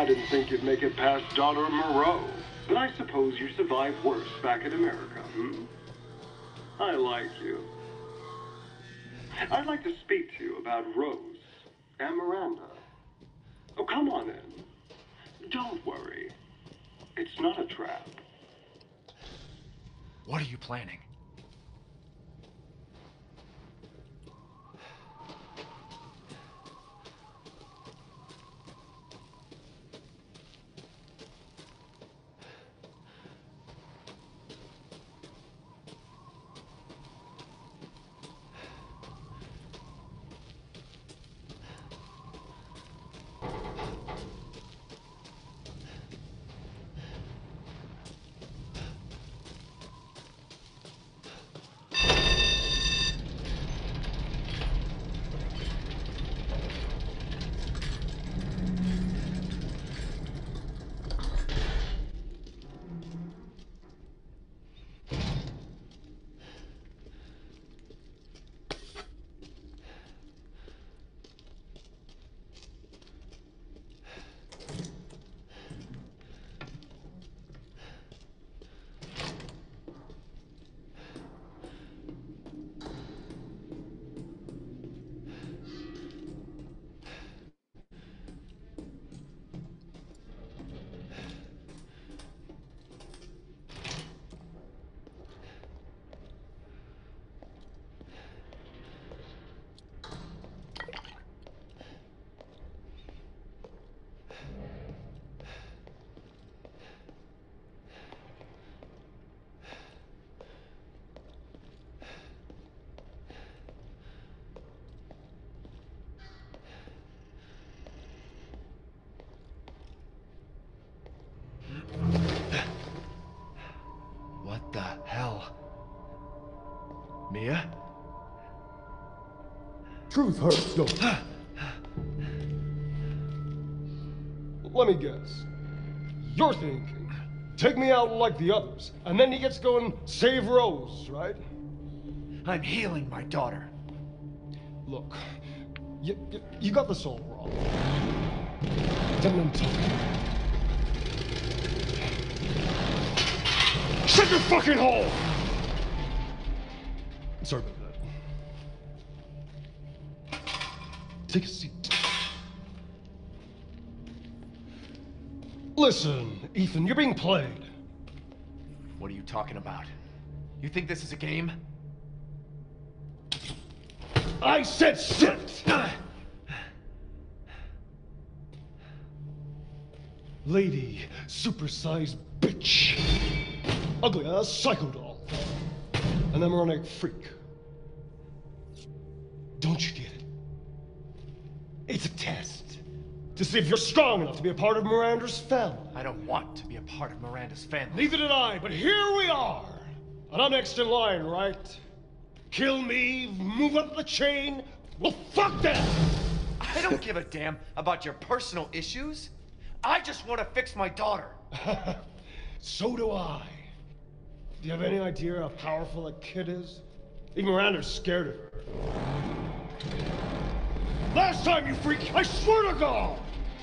didn't think you'd make it past Daughter of Moreau. But I suppose you survived worse back in America, hmm? I like you. I'd like to speak to you about Rose and Miranda. Oh, come on in. Don't worry. It's not a trap. What are you planning? What the hell? Mia? Truth hurts, don't it? Let me guess. You're thinking, take me out like the others, and then he gets to go and save Rose, right? I'm healing my daughter. Look, you got this all wrong. Didn't talk. Shut your fucking hole! Sorry about that. Take a seat. Listen, Ethan, you're being played. What are you talking about? You think this is a game? I said sit! Lady, supersized bitch. Ugly ass psycho doll. An embryonic freak. Don't you get it? It's a test. To see if you're strong enough to be a part of Miranda's family. I don't want to be a part of Miranda's family. Neither did I, but here we are. And I'm next in line, right? Kill me, move up the chain. Well, fuck that! I don't give a damn about your personal issues. I just want to fix my daughter. So do I. Do you have any idea how powerful that kid is? Even Miranda's scared of her. Last time, you freak, I swear to God!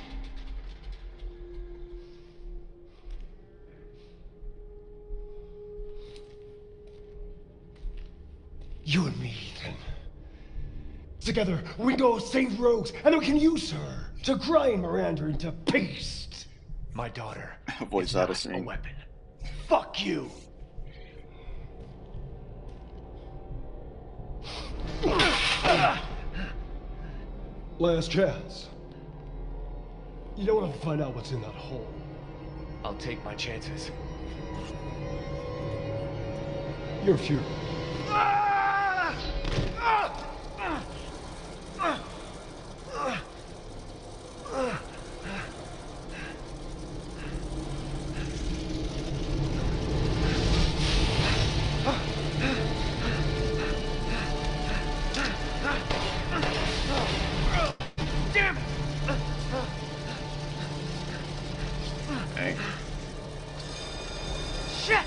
You and me, Ethan. Together, we can go save Rose, and then we can use her to grind Miranda into paste. My daughter Voice is out of not a sync. weapon. Fuck you. Last chance. You don't want to find out what's in that hole. I'll take my chances. You're furious. Damn it! Dang. Shit!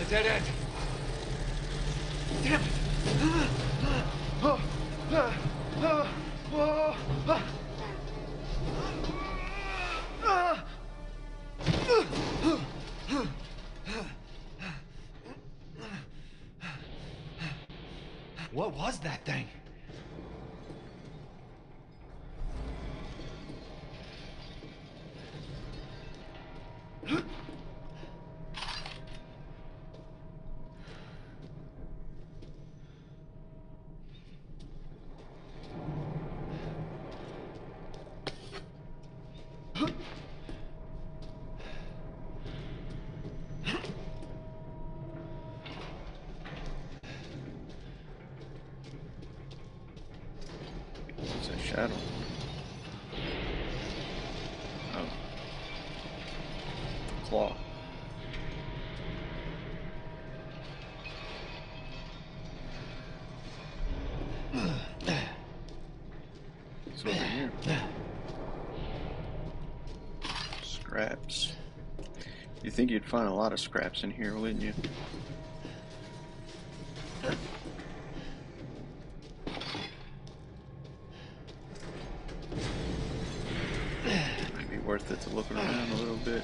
dead end. Damn it! What was that thing? It's a shadow. Oh. Claw. It's over here. Scraps. You think you'd find a lot of scraps in here, wouldn't you? Might be worth it to look around a little bit.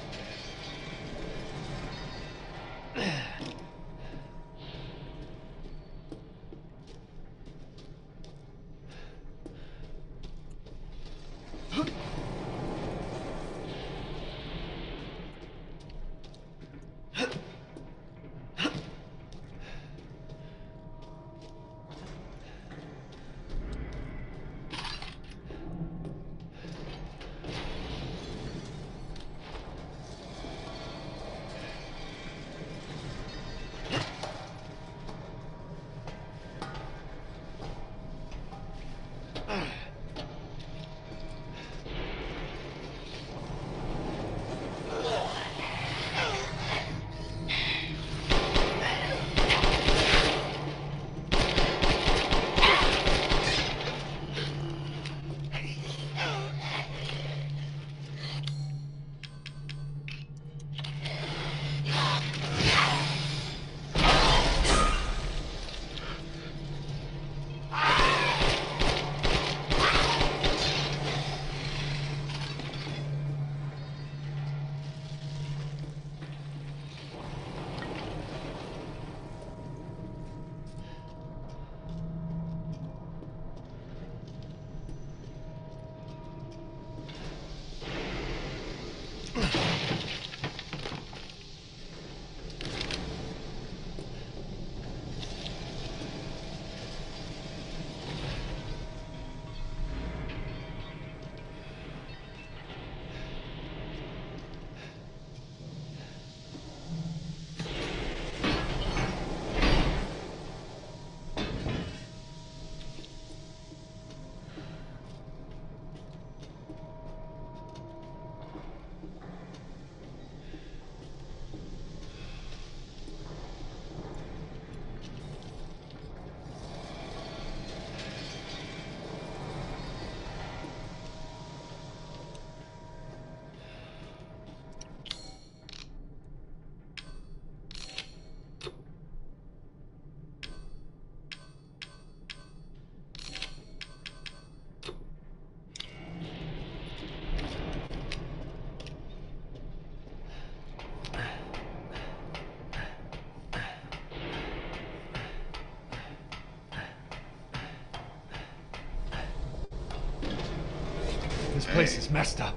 This place is messed up.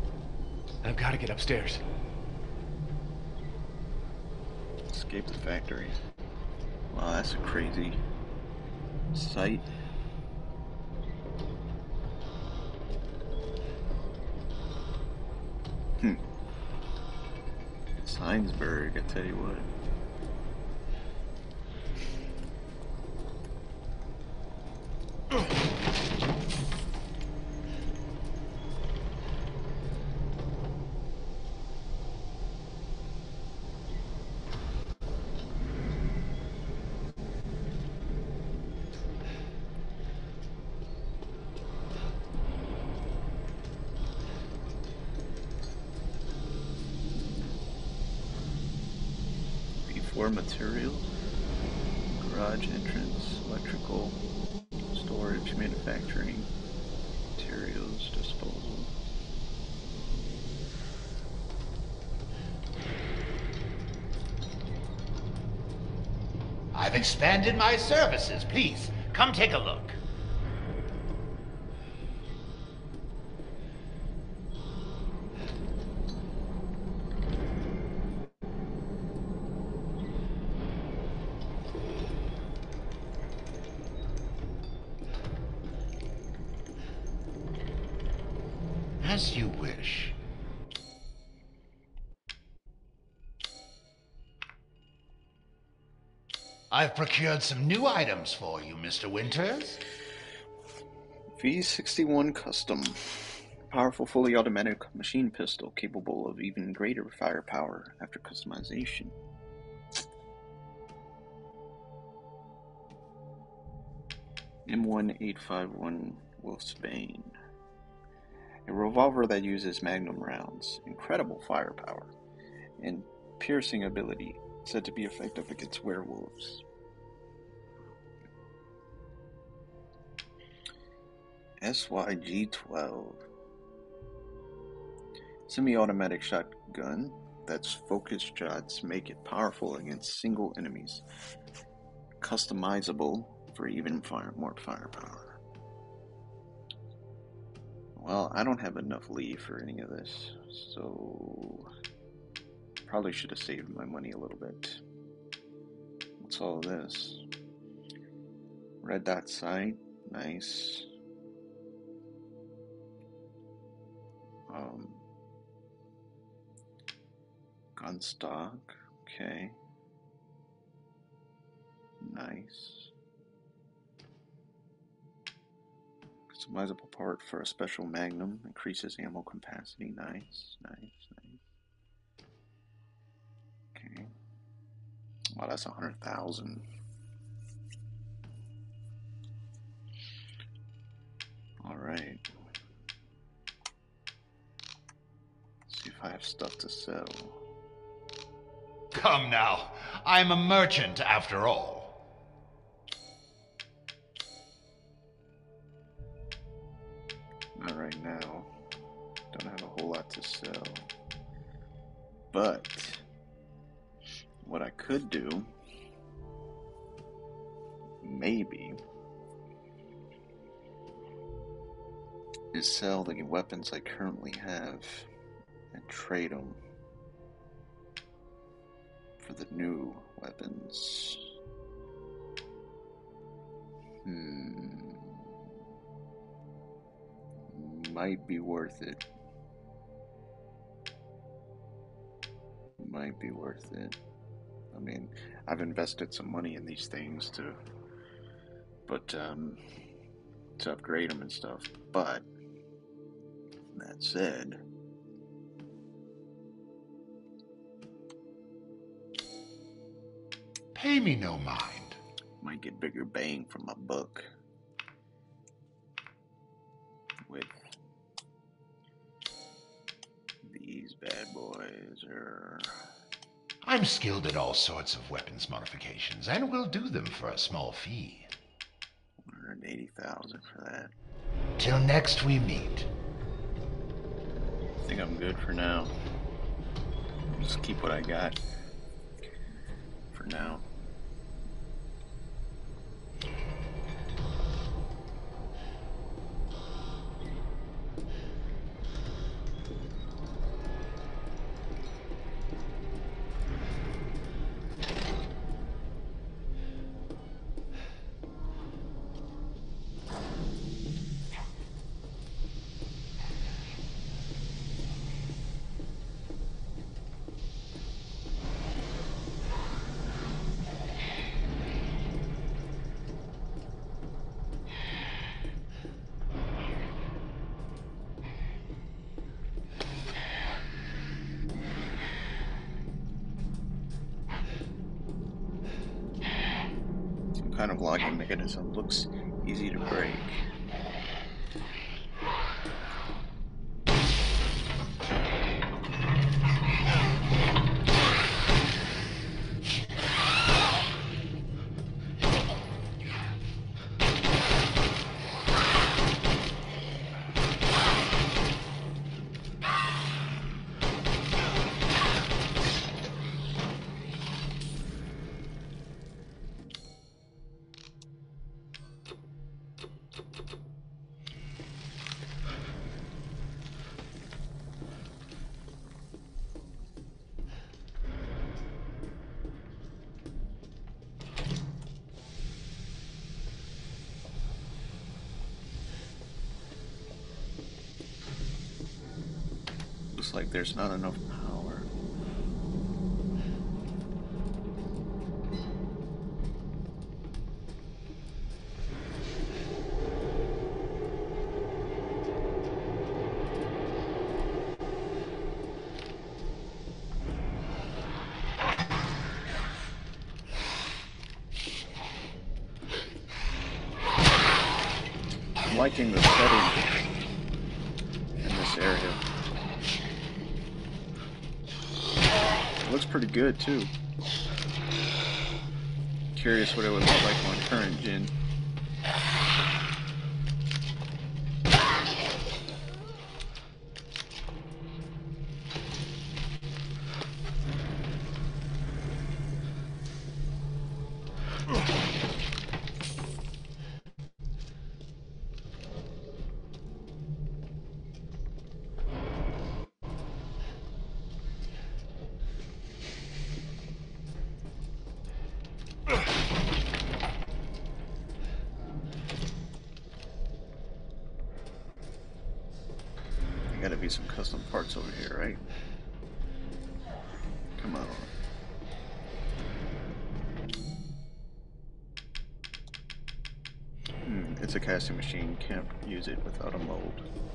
I've got to get upstairs. Escape the factory. Wow, that's a crazy sight. Heinsberg, I tell you what. store materials, garage entrance, electrical, storage, manufacturing, materials, disposal. I've expanded my services. Please, come take a look. As you wish. I've procured some new items for you, Mr. Winters. V61 Custom. Powerful, fully automatic machine pistol capable of even greater firepower after customization. M1851 Wolfsbane. A revolver that uses magnum rounds, incredible firepower, and piercing ability, said to be effective against werewolves. SYG-12. Semi-automatic shotgun that's focused shots make it powerful against single enemies. Customizable for even more firepower. Well, I don't have enough leave for any of this, so probably should have saved my money a little bit. What's all this? Red dot sight, nice. Gun stock, okay. Nice. Customizable part for a special magnum, increases ammo capacity, nice. Okay. Wow, that's 100,000. Alright. See if I have stuff to sell. Come now, I'm a merchant after all. Not right now. Don't have a whole lot to sell. But what I could do, maybe, is sell the weapons I currently have and trade them for the new weapons. Might be worth it. Might be worth it. I mean, I've invested some money in these things to upgrade them and stuff. But that said, Pay me no mind. might get bigger bang from my buck with these bad boys. I'm skilled at all sorts of weapons modifications, and will do them for a small fee. 180,000 for that. Till next we meet. I think I'm good for now. Just keep what I got for now. Kind of locking mechanism looks easy to break. looks like there's not enough power. I'm liking the setting in this area. It looks pretty good too. Curious what it would look like on current gen. Gotta be some custom parts over here, right? Come on. It's a casting machine. Can't use it without a mold.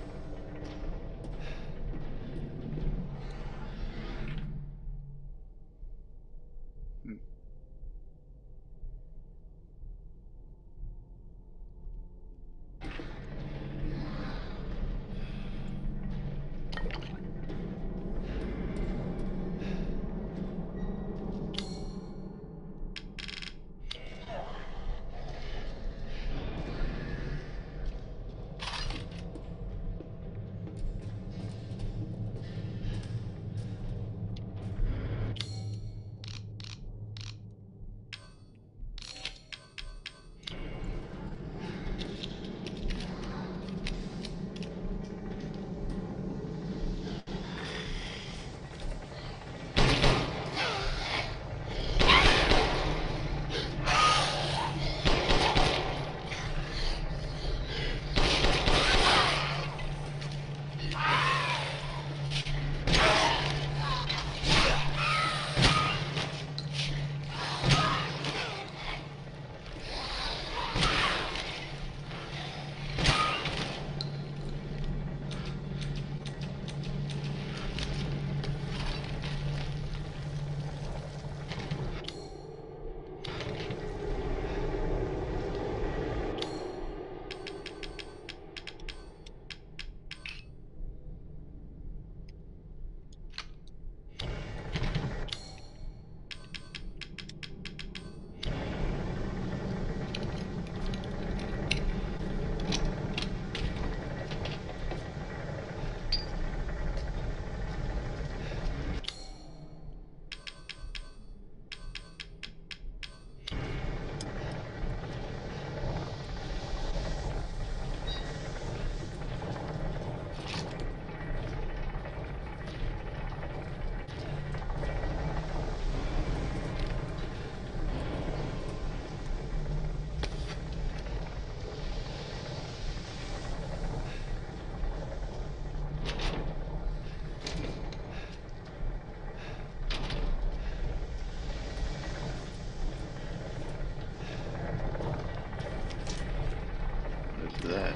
That.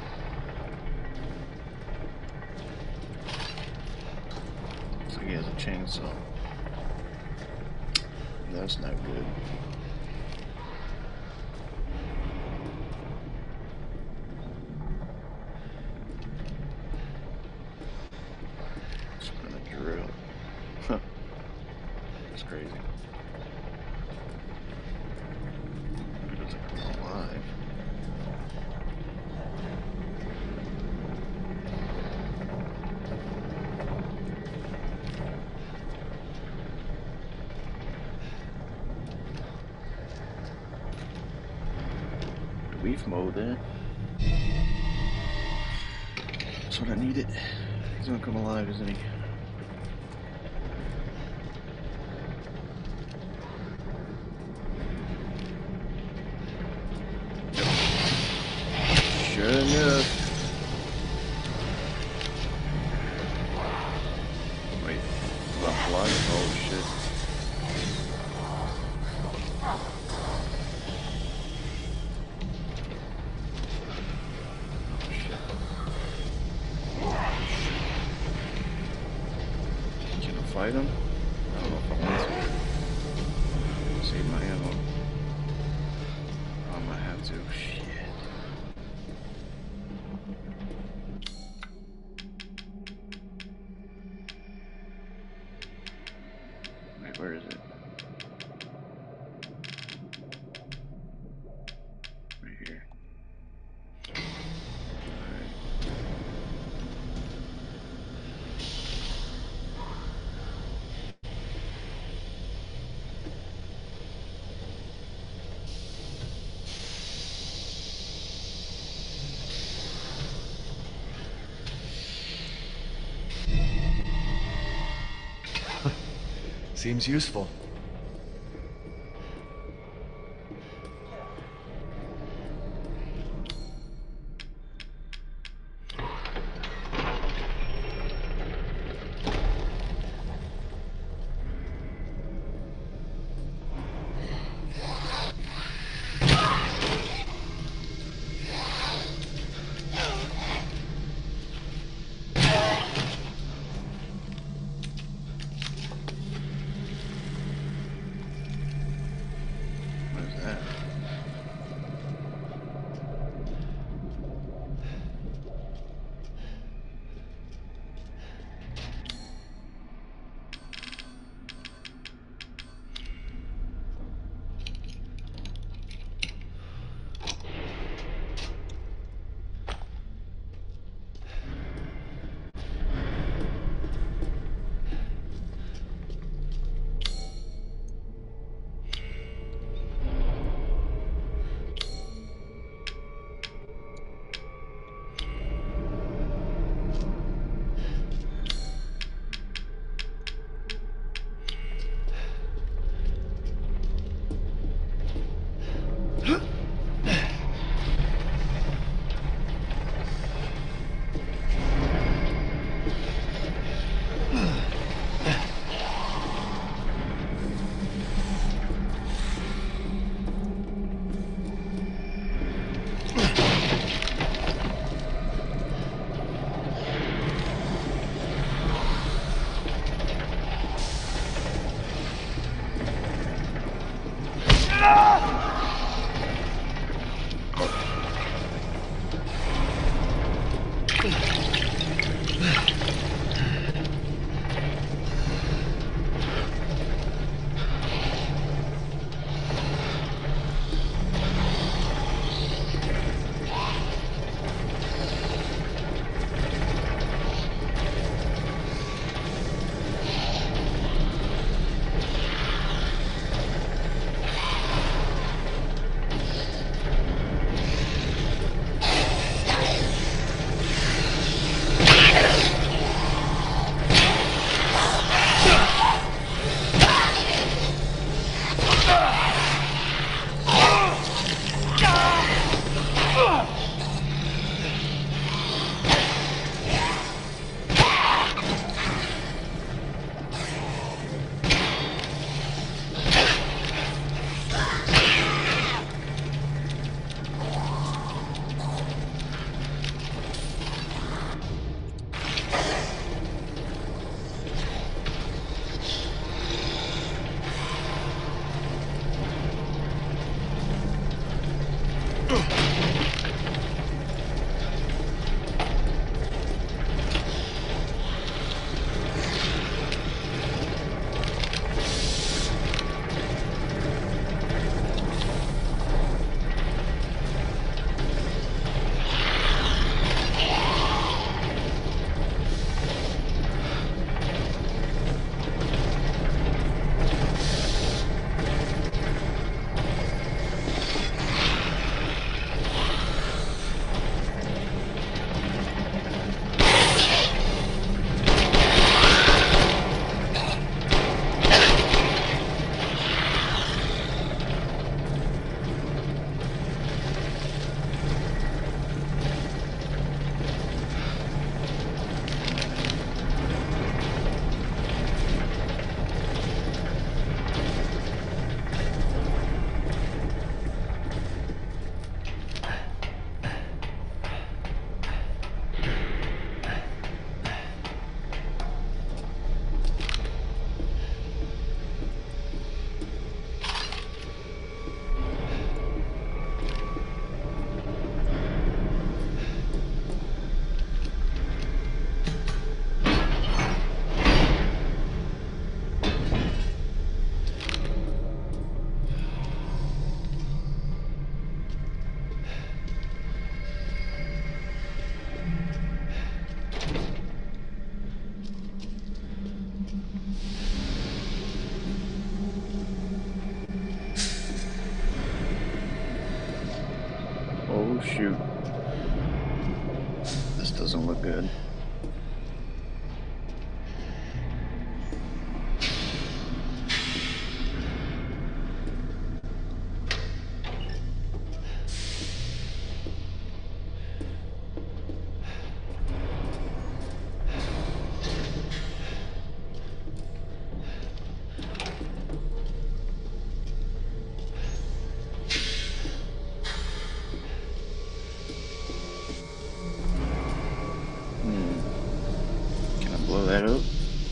Looks like he has a chainsaw. That's not good. It's gonna drill. Huh. That's crazy. It doesn't come alive. Weave mode there. That's what I needed. He's gonna come alive, isn't he? Sure enough. alive? Oh shit. Can I fight him? I don't know if I want to. Save my ammo. I might have to. Shit. Wait, where is it? Right here. Alright. Seems useful. shoot. This doesn't look good. Can I blow that up?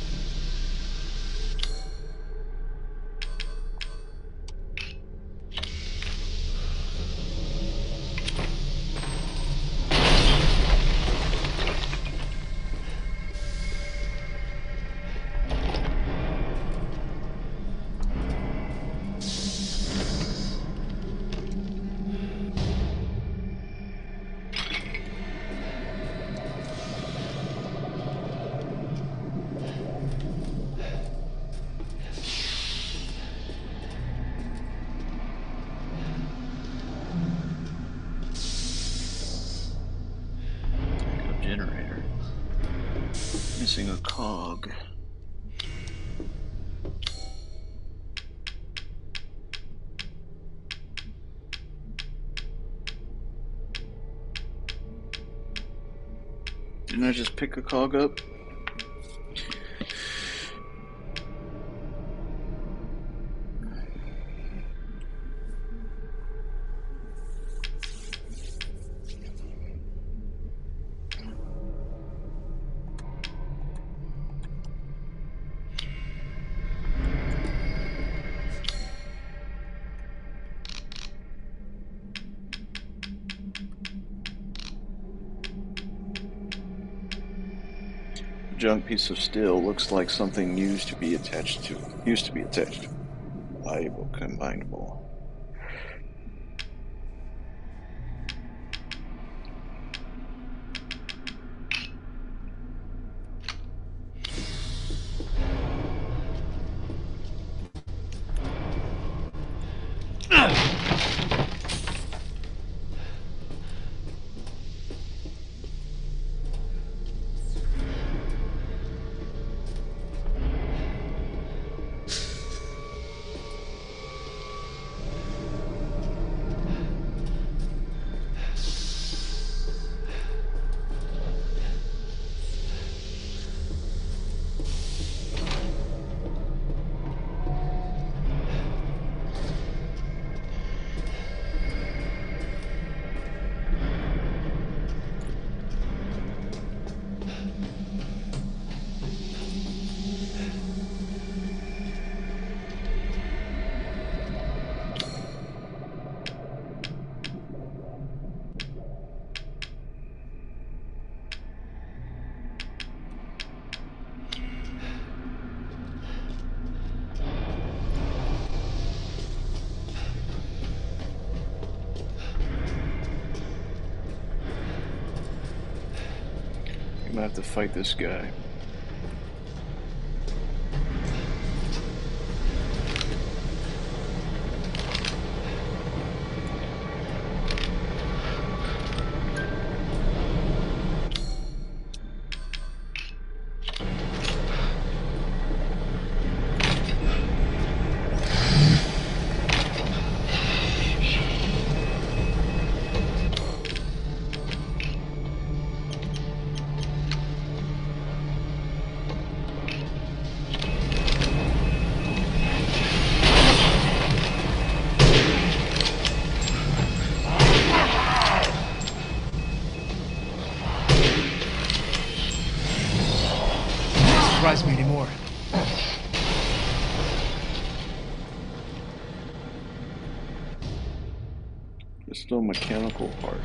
Generator. Missing a cog. Didn't I just pick a cog up? Junk piece of steel looks like something used to be attached to. Valuable combinable. I'm gonna have to fight this guy. Surprise me anymore. It's still a mechanical part.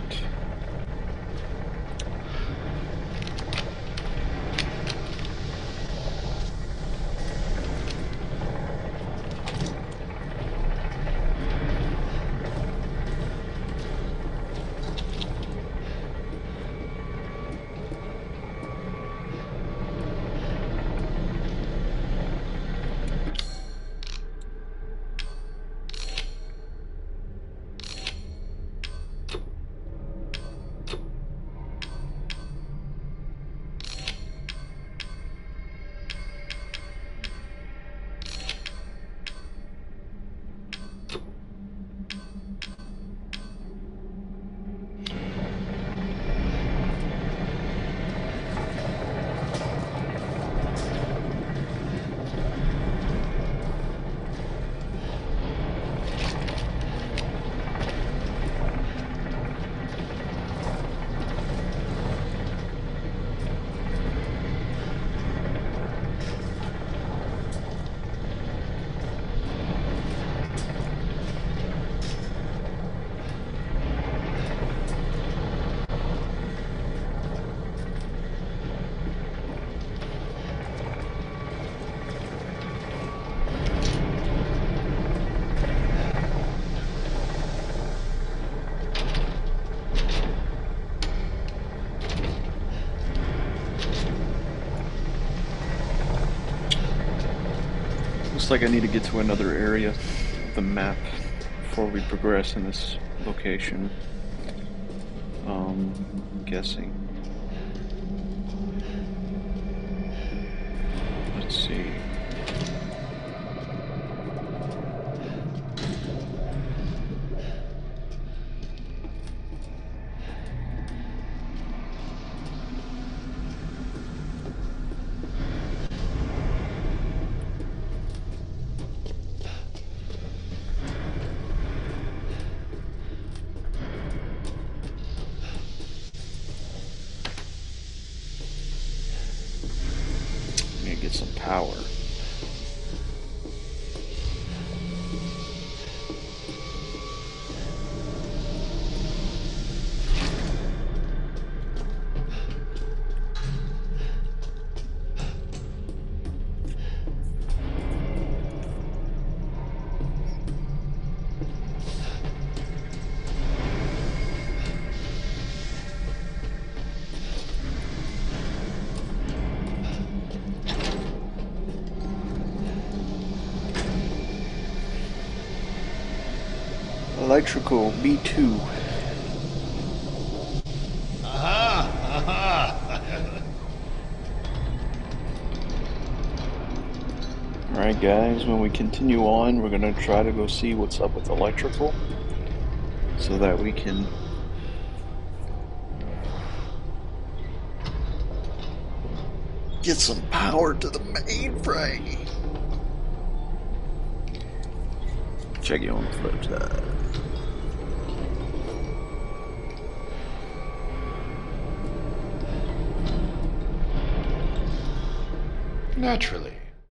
Looks like I need to get to another area of the map before we progress in this location. I'm guessing. Let's see. Get some power. Electrical B2. Aha! Aha! Alright guys, when we continue on, we're gonna try to go see what's up with electrical so that we can get some power to the mainframe. Check you on the flip side. Naturally.